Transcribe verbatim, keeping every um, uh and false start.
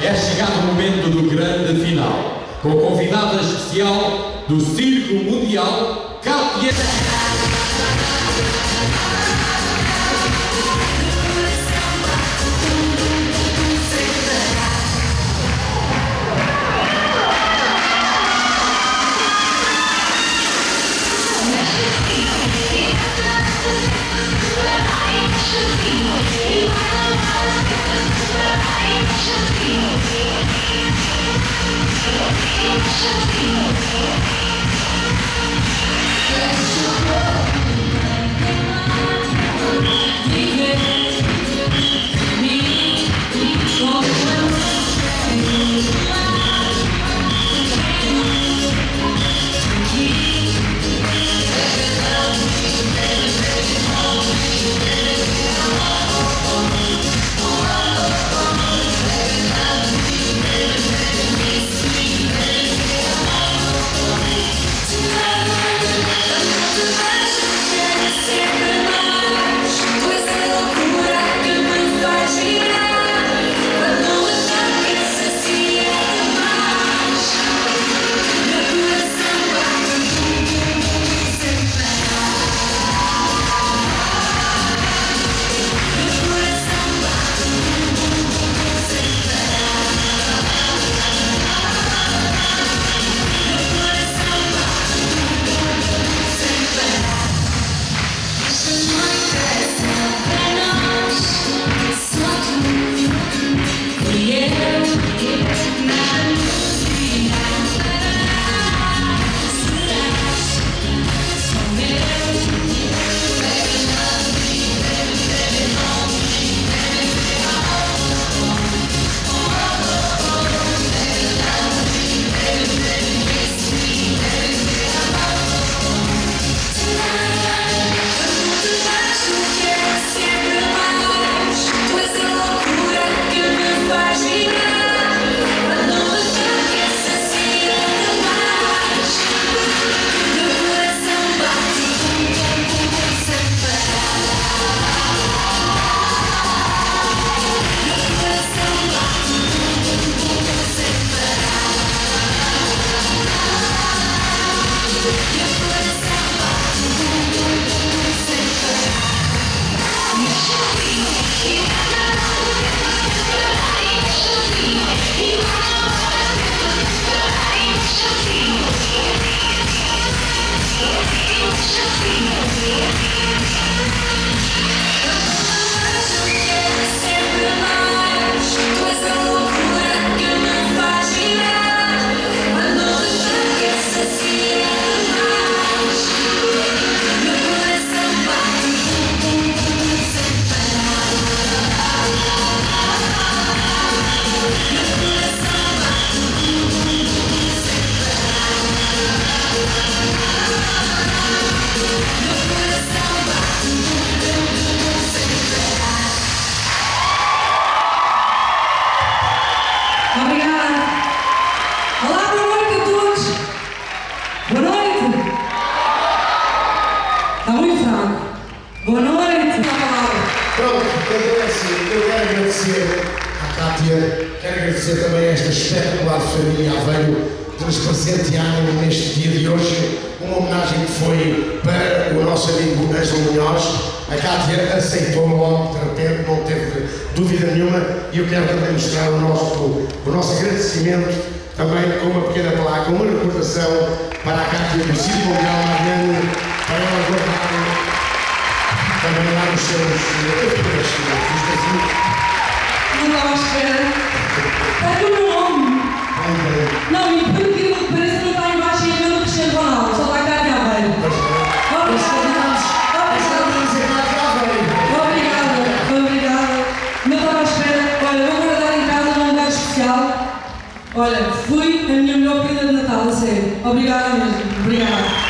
é chegado o momento do grande final, com a convidada especial do Circo Mundial, Kátia. Boa noite! Pronto, então é assim, eu quero agradecer à Kátia, quero agradecer também a esta espetacular família Aveiro de nos presentearem neste dia de hoje uma homenagem que foi para o nosso amigo Ângelo Munhoz. A Kátia aceitou logo, de repente, não teve dúvida nenhuma, e eu quero também mostrar o nosso, o nosso agradecimento também com uma pequena placa, uma recordação para a Kátia do Circo Mundial Mariano, para ela guardar também lá nos seus filhos. Não estava à espera. Está com o meu nome. Não, e por incrível que pareça, não está embaixo e é meu Cristiano Ronaldo, só está cá de Aveiro. Obrigada, obrigada. Não estava à espera. Olha, vou guardar em casa num lugar especial. Olha, fui a minha melhor prenda de Natal, a sério. Obrigada mesmo. Obrigada.